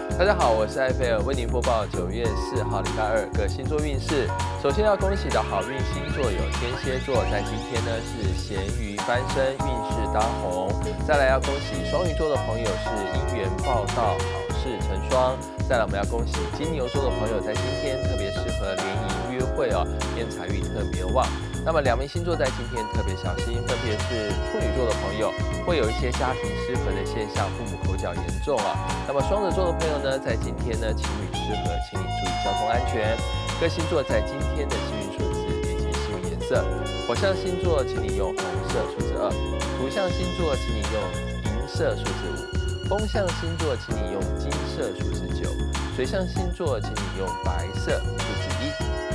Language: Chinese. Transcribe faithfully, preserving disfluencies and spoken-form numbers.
大家好，我是艾菲尔，为您播报九月四号礼拜二各星座运势。首先要恭喜的好运星座有天蝎座，在今天呢是咸鱼翻身，运势当红。再来要恭喜双鱼座的朋友是姻缘报到，好事成双。再来我们要恭喜金牛座的朋友，在今天特别适合联谊约会哦，偏财运特别旺。那么两名星座在今天特别小心，分别是处女座的朋友会有一些家庭失和的现象，父母口角严重啊。那么双子座的朋友呢，在今天呢情侣失和，请你注意交通安全。各星座在今天的幸运数字以及幸运颜色：火象星座，请你用红色数字二；土象星座，请你用银色数字五；风象星座，请你用金色数字九；水象星座，请你用白色数字一。